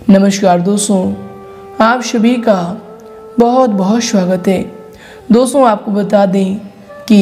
नमस्कार दोस्तों, आप सभी का बहुत बहुत स्वागत है। दोस्तों आपको बता दें कि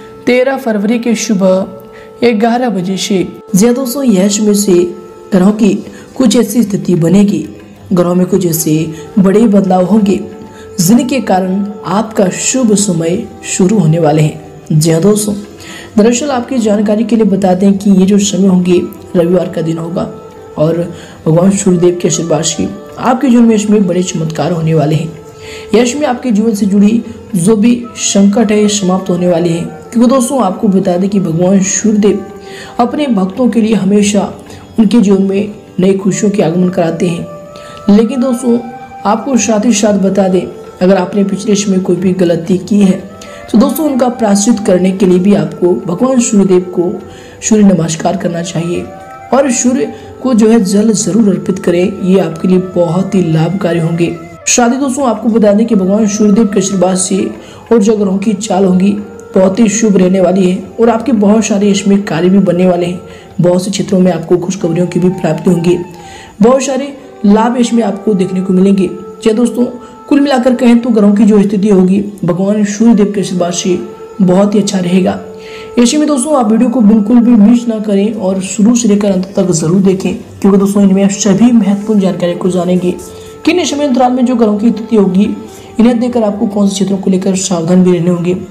13 फरवरी की सुबह 11 बजे से दोस्तों यह समय से ग्रहों की कुछ ऐसी स्थिति बनेगी, ग्रहों में कुछ ऐसे बड़े बदलाव होंगे जिनके कारण आपका शुभ समय शुरू होने वाले हैं। जी हाँ दोस्तों, दरअसल आपकी जानकारी के लिए बता दें कि ये जो समय होंगे रविवार का दिन होगा और भगवान सूर्यदेव के आशीर्वाद से आपके जीवन में इसमें बड़े चमत्कार होने वाले हैं। यश में आपके जीवन से जुड़ी जो भी संकट है समाप्त होने वाले हैं, क्योंकि दोस्तों आपको बता दें कि भगवान सूर्यदेव अपने भक्तों के लिए हमेशा उनके जीवन में नई खुशियों के आगमन कराते हैं। लेकिन दोस्तों आपको साथ ही साथ बता दें, अगर आपने पिछले समय कोई भी गलती की है तो दोस्तों उनका प्रायश्चित करने के लिए भी आपको भगवान सूर्यदेव को सूर्य नमस्कार करना चाहिए और सूर्य को जो है जल जरूर अर्पित करें। ये आपके लिए बहुत ही लाभकारी होंगे। साथ ही दोस्तों आपको बता दें कि भगवान सूर्यदेव के आशीर्वाद से और जो ग्रहों की चाल होंगी बहुत ही शुभ रहने वाली है और आपके बहुत सारे इसमें कार्य भी बनने वाले हैं। बहुत से क्षेत्रों में आपको खुशखबरियों की भी प्राप्ति होंगी, बहुत सारे लाभ इसमें आपको देखने को मिलेंगे। चाहे दोस्तों कुल मिलाकर कहें तो ग्रहों की जो स्थिति होगी भगवान सूर्यदेव के आशीर्वाद से बहुत ही अच्छा रहेगा। ऐसे में दोस्तों आप वीडियो को बिल्कुल भी मिस ना करें और शुरू से लेकर अंत तक जरूर देखें, क्योंकि दोस्तों इनमें आप सभी महत्वपूर्ण जानकारी को जानेंगे कि इन समय अंतराल में जो ग्रहों की स्थिति होगी इन्हें देखकर आपको कौन से क्षेत्रों को लेकर सावधान भी रहने होंगे,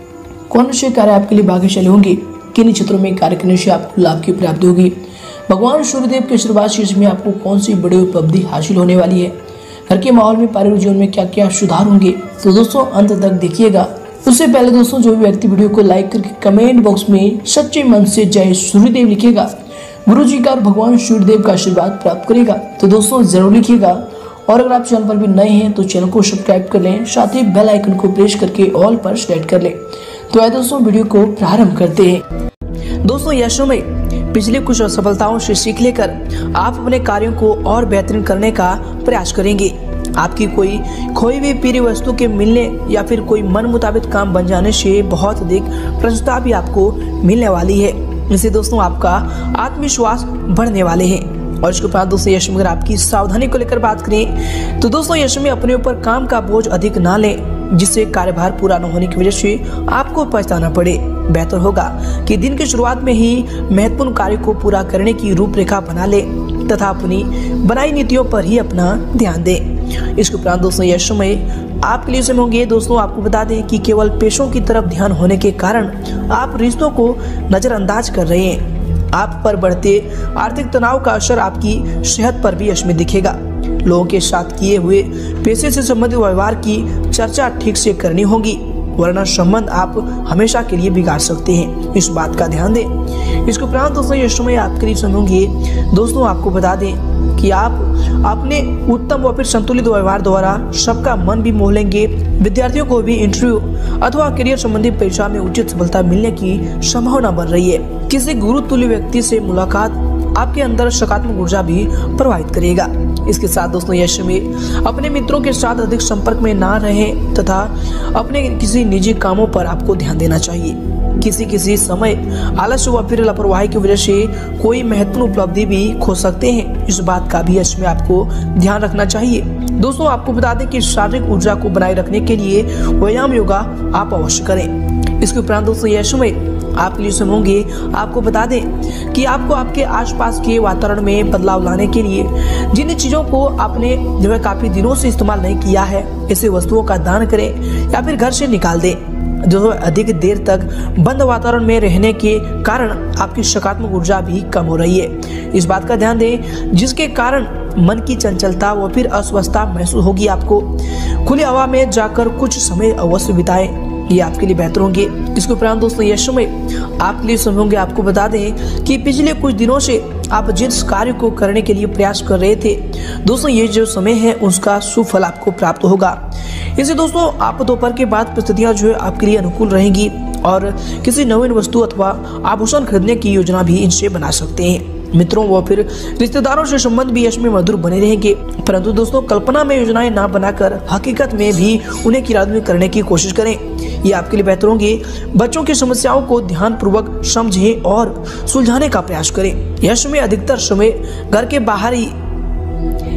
कौन से कार्य आपके लिए भाग्यशाली होंगे, किन क्षेत्रों में कार्य करने से आपको लाभ की प्राप्ति होगी, भगवान सूर्यदेव के आशीर्वाद से इसमें आपको कौन सी बड़ी उपलब्धि हासिल होने वाली है, घर के माहौल में पारिवारिक जीवन में क्या क्या सुधार होंगे। तो दोस्तों अंत तक देखिएगा। उससे पहले दोस्तों जो भी व्यक्ति वीडियो को लाइक करके कमेंट बॉक्स में सच्चे मन से जय सूर्यदेव लिखेगा, गुरु जी का और भगवान सूर्यदेव का आशीर्वाद प्राप्त करेगा। तो दोस्तों जरूर लिखिएगा और अगर आप चैनल पर भी नए हैं तो चैनल को सब्सक्राइब कर लें, साथ ही बेल आइकन को प्रेस करके ऑल पर सेलेक्ट कर लें। तो आइए दोस्तों वीडियो को प्रारंभ करते हैं। दोस्तों यह समय पिछले कुछ असफलताओं से सीख लेकर आप अपने कार्यों को और बेहतरीन करने का प्रयास करेंगे। आपकी कोई खोई हुई प्रिय वस्तु के मिलने या फिर कोई मन मुताबिक काम बन जाने से बहुत अधिक प्रसन्नता भी आपको मिलने वाली है। इससे दोस्तों आपका आत्मविश्वास बढ़ने वाले हैं। और इसके बाद दोस्तों यश में अगर आपकी सावधानी को लेकर बात करें तो दोस्तों यश में अपने ऊपर काम का बोझ अधिक ना लें, जिससे कार्यभार पूरा न होने की वजह से आपको पछताना पड़े। बेहतर होगा कि दिन की शुरुआत में ही महत्वपूर्ण कार्य को पूरा करने की रूपरेखा बना ले तथा अपनी बनाई नीतियों पर ही अपना ध्यान दें। इसके उपरांत दोस्तों यह समय आपके लिए समय होंगे। दोस्तों आपको बता दें कि केवल पैसों की तरफ ध्यान होने के कारण आप रिश्तों को नजरअंदाज कर रहे हैं। आप पर बढ़ते आर्थिक तनाव का असर आपकी सेहत पर भी इसमें दिखेगा। लोगों के साथ किए हुए पैसे से संबंधित व्यवहार की चर्चा ठीक से करनी होगी, वरना संबंध आप हमेशा के लिए बिगाड़ सकते हैं। इस बात का ध्यान दें। इसके उपरांत दोस्तों यह समय आपके लिए समय होंगे। दोस्तों आपको बता दें कि आप अपने उत्तम व फिर संतुलित व्यवहार द्वारा सबका मन भी मोह लेंगे। विद्यार्थियों को भी इंटरव्यू अथवा करियर संबंधी परीक्षा में उचित सफलता मिलने की संभावना बन रही है। किसी गुरु तुल्य व्यक्ति से मुलाकात आपके अंदर सकारात्मक ऊर्जा भी प्रभावित करेगा। इसके साथ दोस्तों यह समय अपने मित्रों के साथ अधिक संपर्क में ना रहें तथा अपने किसी निजी कामों पर आपको ध्यान देना चाहिए। किसी समय आलस्य व फिर लापरवाही की वजह से कोई महत्वपूर्ण उपलब्धि भी खो सकते हैं। इस बात का भी इसमें आपको ध्यान रखना चाहिए। दोस्तों आपको बता दें कि शारीरिक ऊर्जा को बनाए रखने के लिए व्यायाम योगा आप अवश्य करें। इसके उपरांत दोस्तों यह समय आपके लिए समय होंगे। आपको बता दें कि आपको आपके आसपास के वातावरण में बदलाव लाने के लिए जिन चीजों को आपने जो है काफी दिनों से इस्तेमाल नहीं किया है, ऐसे वस्तुओं का दान करें या फिर घर से निकाल दें। जो अधिक देर तक बंद वातावरण में रहने के कारण आपकी सकारात्मक ऊर्जा भी कम हो रही है। इस बात का ध्यान दें, जिसके कारण मन की चंचलता व फिर अस्वस्थता महसूस होगी। आपको खुली हवा में जाकर कुछ समय अवश्य बिताएं, ये आपके लिए बेहतर होंगे। इसके उपरांत दोस्तों यह समय आपके लिए समय होंगे। आपको बता दें कि पिछले कुछ दिनों से आप जिस कार्य को करने के लिए प्रयास कर रहे थे दोस्तों ये जो समय है उसका सुफल आपको प्राप्त होगा। इसे दोस्तों आप दोपहर के बाद परिस्थितियां जो है आपके लिए अनुकूल रहेंगी और किसी नवीन वस्तु अथवा आभूषण खरीदने की योजना भी इनसे बना सकते हैं। मित्रों व फिर रिश्तेदारों से संबंध भी इसमें मधुर बने रहेंगे, परंतु दोस्तों कल्पना में योजनाएं ना बनाकर हकीकत में भी उन्हें क्रियान्वित करने की कोशिश करें। ये आपके लिए बेहतर होंगे। बच्चों की समस्याओं को ध्यानपूर्वक समझें और सुलझाने का प्रयास करें। यह समय अधिकतर समय घर के बाहर ही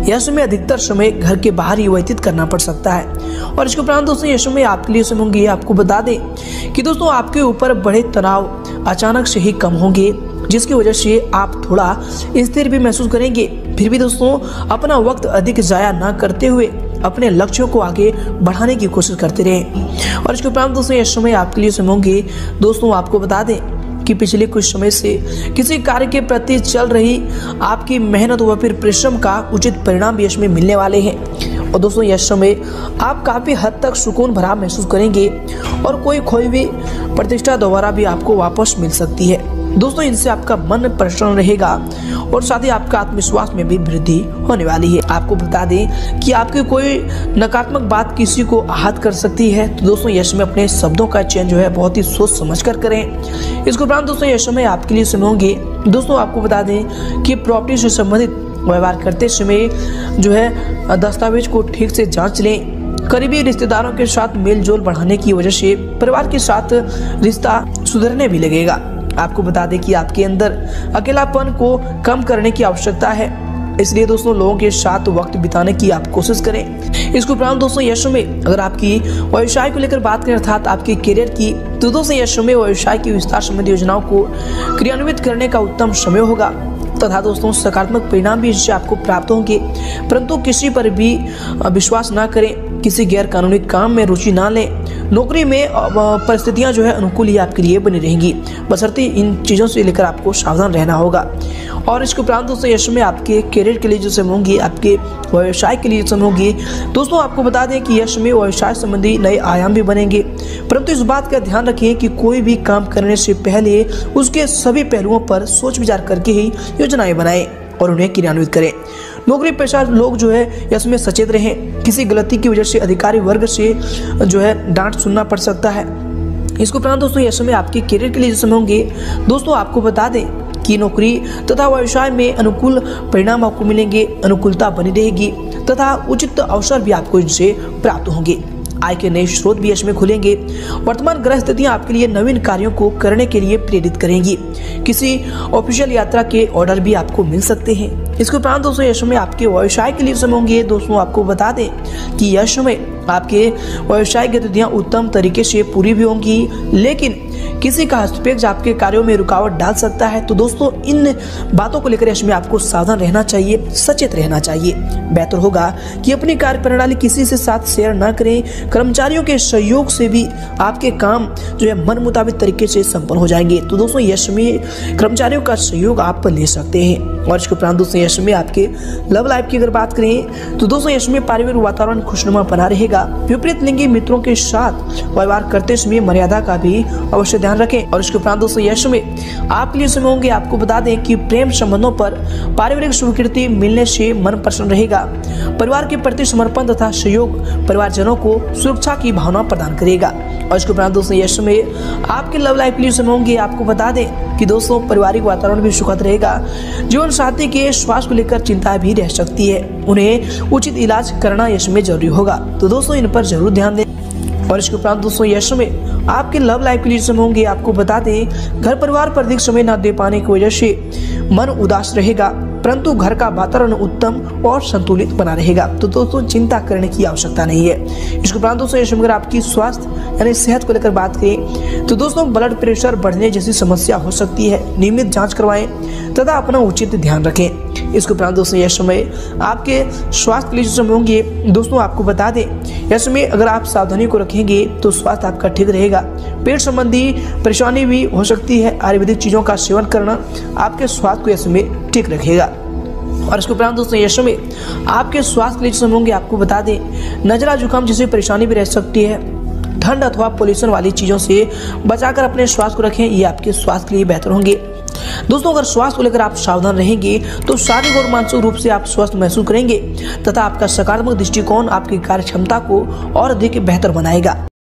यह समय अधिकतर समय घर के बाहर ही व्यतीत करना पड़ सकता है। और इसके उपरांत दोस्तों यह समय आपके लिए समय होंगे। आपको बता दें कि दोस्तों आपके ऊपर बड़े तनाव अचानक से ही कम होंगे, जिसकी वजह से आप थोड़ा स्थिर भी महसूस करेंगे। फिर भी दोस्तों अपना वक्त अधिक जाया ना करते हुए अपने लक्ष्यों को आगे बढ़ाने की कोशिश करते रहें। और इसके उपरांत दोस्तों यह समय आपके लिए समय होंगे। दोस्तों आपको बता दें कि पिछले कुछ समय से किसी कार्य के प्रति चल रही आपकी मेहनत व फिर परिश्रम का उचित परिणाम भी इसमें मिलने वाले हैं। और दोस्तों यह समय आप काफ़ी हद तक सुकून भरा महसूस करेंगे और कोई खोई हुई प्रतिष्ठा दोबारा भी आपको वापस मिल सकती है। दोस्तों इनसे आपका मन प्रसन्न रहेगा और साथ ही आपका आत्मविश्वास में भी वृद्धि होने वाली है। आपको बता दें कि आपकी कोई नकारात्मक बात किसी को आहत कर सकती है, तो दोस्तों यह समय अपने शब्दों का चयन जो है बहुत ही सोच समझ कर करें। इसके उपरांत दोस्तों यह समय आपके लिए समय होंगे। दोस्तों आपको बता दें कि प्रॉपर्टी से संबंधित व्यवहार करते समय जो है दस्तावेज को ठीक से जाँच लें। करीबी रिश्तेदारों के साथ मेल जोल बढ़ाने की वजह से परिवार के साथ रिश्ता सुधरने भी लगेगा। आपको बता दें कि आपके अंदर अकेलापन को कम करने की आवश्यकता है, इसलिए दोस्तों लोगों के साथ वक्त बिताने की आप कोशिश करें। इसके उपरांत दोस्तों यह समय अगर आपकी व्यवसाय को लेकर बात करें अर्थात आपके करियर की, तो दोस्तों यह समय व्यवसाय की विस्तार संबंधी योजनाओं को क्रियान्वित करने का उत्तम समय होगा तथा दोस्तों सकारात्मक परिणाम भी इससे आपको प्राप्त होंगे। परंतु किसी पर भी विश्वास ना करें, किसी गैर कानूनी काम में रुचि ना लें। नौकरी में परिस्थितियां जो है अनुकूल ही आपके लिए बनी रहेंगी, बशर्ते इन चीज़ों से लेकर आपको सावधान रहना होगा। और इसके उपरांत दोस्तों यह समय आपके करियर के लिए जो समय होंगी, आपके व्यवसाय के लिए समय होंगी। दोस्तों आपको बता दें कि यह समय व्यवसाय संबंधी नए आयाम भी बनेंगे, परंतु इस बात का ध्यान रखें कि कोई भी काम करने से पहले उसके सभी पहलुओं पर सोच विचार करके ही योजनाएं बनाएं और उन्हें क्रियान्वित करें। नौकरी पेशा लोग जो है इसमें सचेत रहें, किसी गलती की वजह से अधिकारी वर्ग से जो है डांट सुनना पड़ सकता है। इसके उपरांत दोस्तों यह समय आपके करियर के लिए जो समय होंगे। दोस्तों आपको बता दें कि नौकरी तथा व्यवसाय में अनुकूल परिणाम आपको मिलेंगे, अनुकूलता बनी रहेगी तथा उचित अवसर भी आपको इनसे प्राप्त होंगे। आय के नए स्रोत भी इसमें खुलेंगे। वर्तमान ग्रह स्थितियां आपके लिए नवीन कार्यों को करने के लिए प्रेरित करेंगी। किसी ऑफिशियल यात्रा के ऑर्डर भी आपको मिल सकते हैं। इसके उपरांत दोस्तों यह समय आपके व्यवसाय के लिए समय होंगे। दोस्तों आपको बता दें कि यह समय आपके व्यवसाय गतिविधियां उत्तम तरीके से पूरी भी होंगी, लेकिन किसी का हस्तक्षेप आपके कार्यों में रुकावट डाल सकता है। तो दोस्तों इन बातों को लेकर इसमें आपको सावधान रहना चाहिए, सचेत रहना चाहिए। बेहतर होगा कि अपनी कार्य प्रणाली किसी से साथ शेयर ना करें। कर्मचारियों के सहयोग से भी आपके काम जो है मन मुताबिक तरीके से संपन्न हो जाएंगे। तो दोस्तों यह समय कर्मचारियों का सहयोग आप ले सकते हैं। और इसके उपरांत दोस्तों यह समय आपके लव लाइफ की अगर बात करें तो दोस्तों यह समय पारिवारिक वातावरण खुशनुमा बना रहेगा। विपरीत लिंगी मित्रों के साथ व्यवहार करते समय मर्यादा का भी अवश्य ध्यान रखें। और इसके उपरांत दोस्तों यह समय आपके लिए समय होंगे। आपको बता दें कि प्रेम संबंधों पर पारिवारिक स्वीकृति मिलने से मन प्रसन्न रहेगा। परिवार के प्रति समर्पण तथा सहयोग परिवारजनों को सुरक्षा की भावना प्रदान करेगा। और इसके उपरांत दोस्तों यह समय आपके लव लाइफ के लिए समय होंगे। आपको बता दें कि दोस्तों पारिवारिक वातावरण भी सुखद रहेगा। जीवन साथी के स्वास्थ्य को लेकर चिंता भी रह सकती है, उन्हें उचित इलाज करना इसमें जरूरी होगा। तो दोस्तों इन पर जरूर ध्यान दें। और इसके उपरांत दोस्तों यह समय आपके लव लाइफ के लिए समय होंगे। आपको बता दें घर परिवार पर अधिक समय न दे पाने की वजह से मन उदास रहेगा, परंतु घर का वातावरण उत्तम और संतुलित बना रहेगा। तो दोस्तों चिंता करने की आवश्यकता नहीं है। इसके उपरांत दोस्तों यह समय अगर आपकी स्वास्थ्य यानी सेहत को लेकर बात करें तो दोस्तों ब्लड प्रेशर बढ़ने जैसी समस्या हो सकती है। नियमित जांच करवाएं तथा अपना उचित ध्यान रखें। इसके उपरांत दोस्तों यह समय आपके स्वास्थ्य के लिए समय होंगे। दोस्तों आपको बता दें यह समय अगर आप सावधानी को रखेंगे तो स्वास्थ्य आपका ठीक रहेगा। पेट संबंधी परेशानी भी हो सकती है। आयुर्वेदिक चीज़ों का सेवन करना आपके स्वास्थ्य को यह समय ठीक रखेगा। और इसके उपरांत दोस्तों यह समय आपके स्वास्थ्य के लिए समय होंगे। आपको बता दें नजला जुकाम जैसी परेशानी भी रह सकती है। ठंड अथवा पोल्यूशन वाली चीज़ों से बचाकर अपने स्वास्थ्य को रखें, ये आपके स्वास्थ्य के लिए बेहतर होंगे। दोस्तों अगर स्वास्थ्य को लेकर आप सावधान रहेंगे तो शारीरिक और मानसिक रूप से आप स्वस्थ महसूस करेंगे तथा आपका सकारात्मक दृष्टिकोण आपकी कार्य क्षमता को और अधिक बेहतर बनाएगा।